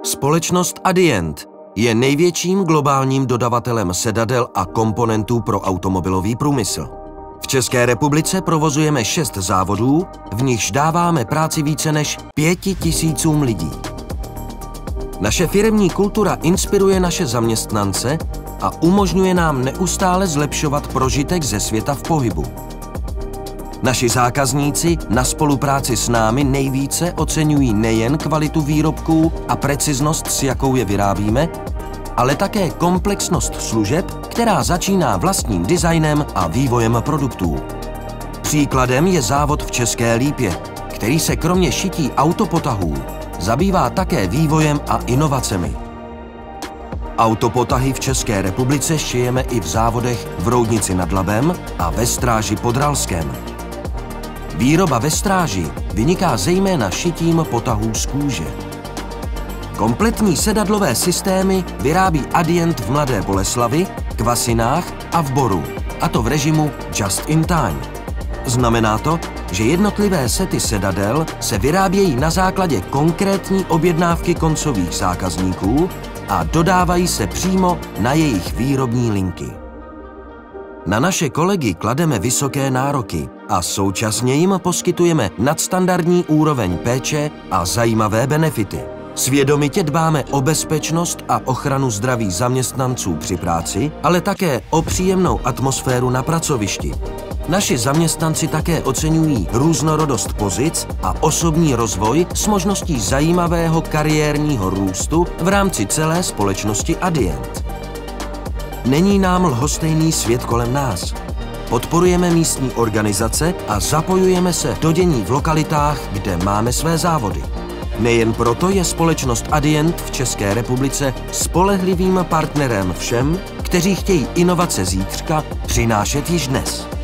Společnost Adient je největším globálním dodavatelem sedadel a komponentů pro automobilový průmysl. V České republice provozujeme 6 závodů, v nichž dáváme práci více než 5000 lidí. Naše firemní kultura inspiruje naše zaměstnance a umožňuje nám neustále zlepšovat prožitek ze světa v pohybu. Naši zákazníci na spolupráci s námi nejvíce oceňují nejen kvalitu výrobků a preciznost, s jakou je vyrábíme, ale také komplexnost služeb, která začíná vlastním designem a vývojem produktů. Příkladem je závod v České Lípě, který se kromě šití autopotahů zabývá také vývojem a inovacemi. Autopotahy v České republice šijeme i v závodech v Roudnici nad Labem a ve Stráži pod Ralskem. Výroba ve Stráži vyniká zejména šitím potahů z kůže. Kompletní sedadlové systémy vyrábí Adient v Mladé Boleslavi, Kvasinách a v Boru, a to v režimu just in time. Znamená to, že jednotlivé sety sedadel se vyrábějí na základě konkrétní objednávky koncových zákazníků a dodávají se přímo na jejich výrobní linky. Na naše kolegy klademe vysoké nároky a současně jim poskytujeme nadstandardní úroveň péče a zajímavé benefity. Svědomitě dbáme o bezpečnost a ochranu zdraví zaměstnanců při práci, ale také o příjemnou atmosféru na pracovišti. Naši zaměstnanci také oceňují různorodost pozic a osobní rozvoj s možností zajímavého kariérního růstu v rámci celé společnosti Adient. Není nám lhostejný svět kolem nás. Podporujeme místní organizace a zapojujeme se do dění v lokalitách, kde máme své závody. Nejen proto je společnost Adient v České republice spolehlivým partnerem všem, kteří chtějí inovace zítřka přinášet již dnes.